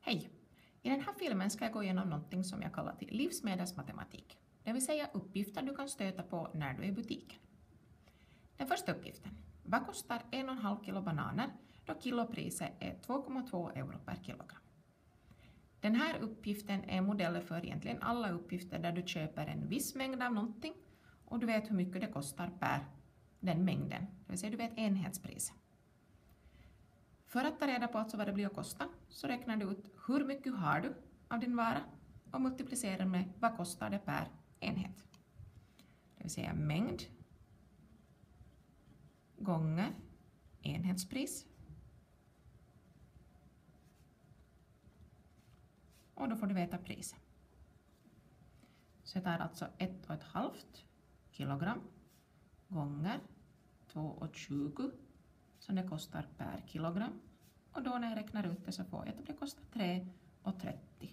Hej! I den här filmen ska jag gå igenom någonting som jag kallar till livsmedelsmatematik. Det vill säga uppgifter du kan stöta på när du är i butiken. Den första uppgiften. Vad kostar 1,5 kilo bananer då kilopriset är 2,2 euro per kilogram? Den här uppgiften är modeller för egentligen alla uppgifter där du köper en viss mängd av någonting och du vet hur mycket det kostar per den mängden. Det vill säga du vet enhetspriset. För att ta reda på alltså vad det blir att kosta så räknar du ut hur mycket har du av din vara och multiplicerar med vad kostar det per enhet. Det vill säga mängd gånger enhetspris. Och då får du veta priset. Så jag tar alltså 1,5 kilogram gånger 2,20 som det kostar per kilogram. Och då när jag räknar ut det så får jag att det kostar 3,30.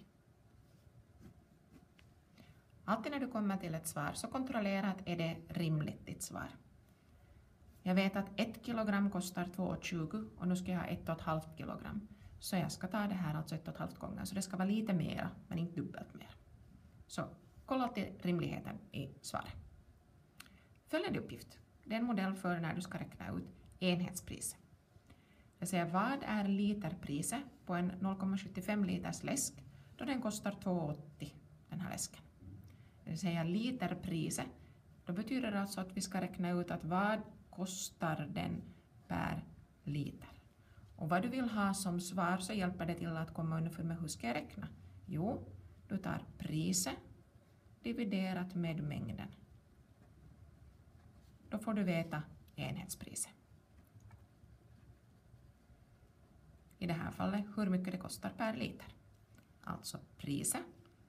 Alltid när du kommer till ett svar så kontrollera att är det rimligt ditt svar. Jag vet att 1 kilogram kostar 2,20 och nu ska jag ha 1,5 kilogram. Så jag ska ta det här alltså 1,5 gånger. Så det ska vara lite mera men inte dubbelt mer. Så kolla alltid rimligheten i svaret. Följande uppgift. Det är en modell för när du ska räkna ut enhetspriset. Det vill säga vad är literpriset på en 0,75 liters läsk då den kostar 2,80 den här läsken. Det vill säga literpriset. Då betyder det alltså att vi ska räkna ut att vad kostar den per liter. Och vad du vill ha som svar så hjälper det till att komma underför med hur ska jag räkna? Jo, du tar priset dividerat med mängden. Då får du veta enhetspriset. I det här fallet hur mycket det kostar per liter. Alltså priset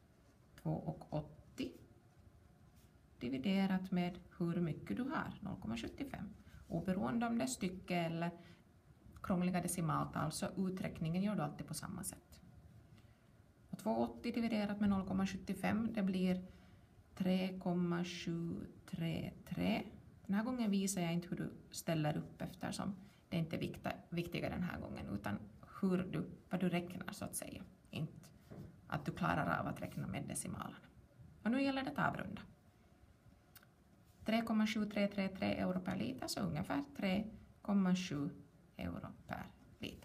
2,80 dividerat med hur mycket du har, 0,75. Oberoende om det är stycke eller krångliga decimaltal så uträkningen gör du alltid på samma sätt. Och 2,80 dividerat med 0,75 det blir 3,733. Den här gången visar jag inte hur du ställer upp eftersom det inte är viktiga den här gången utan vad du räknar så att säga. Inte att du klarar av att räkna med decimalerna. Och nu gäller det att avrunda. 3,7333 euro per liter så ungefär 3,7 euro per liter.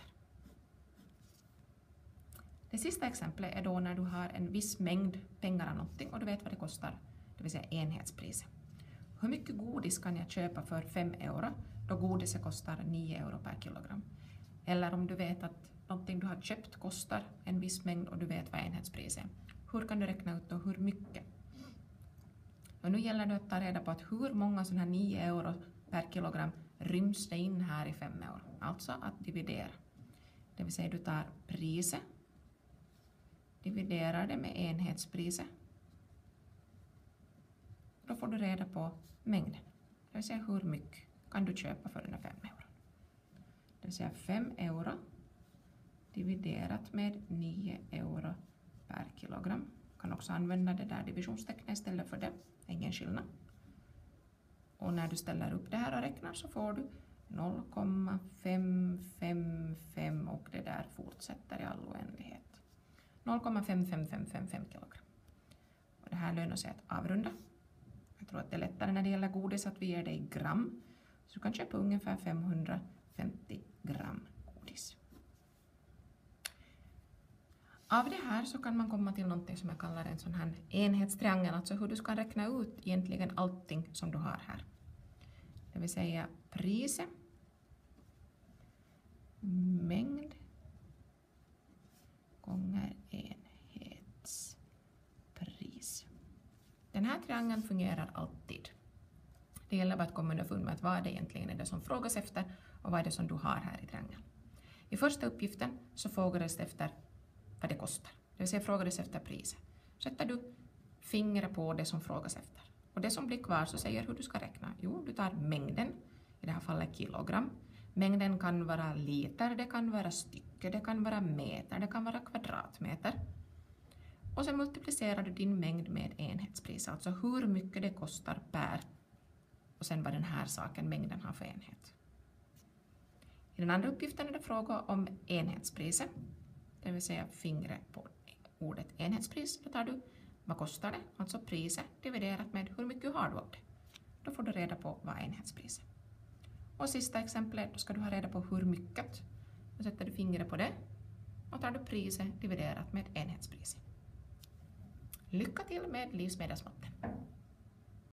Det sista exemplet är då när du har en viss mängd pengar av någonting och du vet vad det kostar, det vill säga enhetspriset. Hur mycket godis kan jag köpa för 5 euro då godiset kostar 9 euro per kilogram? Eller om du vet att någonting du har köpt kostar en viss mängd och du vet vad enhetspriset är. Hur kan du räkna ut då hur mycket? Och nu gäller det att ta reda på att hur många sådana här 9 euro per kilogram ryms det in här i 5 euro. Alltså att dividera. Det vill säga du tar priset, dividerar det med enhetspriset. Då får du reda på mängden. Det vill säga hur mycket kan du köpa för den här 5 euro. Det vill säga 5 euro dividerat med 9 euro per kilogram. Du kan också använda det där divisionstecknet istället för det. Ingen skillnad. Och när du ställer upp det här och räknar så får du 0,555 och det där fortsätter i all oändlighet. 0,55555 kilogram. Och det här lönar sig att avrunda. Jag tror att det är lättare när det gäller godis att vi ger det i gram. Så du kan köpa ungefär 550 gram godis. Av det här så kan man komma till något som jag kallar en sån här enhetstriangel. Alltså hur du ska räkna ut egentligen allting som du har här. Det vill säga priset, mängd gånger enhetspris. Den här triangeln fungerar alltid. Det gäller bara att komma underfund med att vad det egentligen är det som frågas efter och vad är det som du har här i triangeln. I första uppgiften så frågades det efter vad det kostar. Det vill säga frågades efter priset. Sätter du fingret på det som frågas efter. Och det som blir kvar så säger hur du ska räkna. Jo, du tar mängden, i det här fallet kilogram. Mängden kan vara liter, det kan vara stycke, det kan vara meter, det kan vara kvadratmeter. Och sen multiplicerar du din mängd med enhetspris, alltså hur mycket det kostar per och sen vad den här saken, mängden, har för enhet. I den andra uppgiften är det fråga om enhetspriset. det vill säga fingret på ordet enhetspris, då tar du vad kostar det, alltså priset dividerat med hur mycket har du av det. Då får du reda på vad enhetspriset. Och sista exemplet, då ska du ha reda på hur mycket. Då sätter du fingret på det och tar du priset dividerat med enhetspriset. Lycka till med livsmedelsmatten!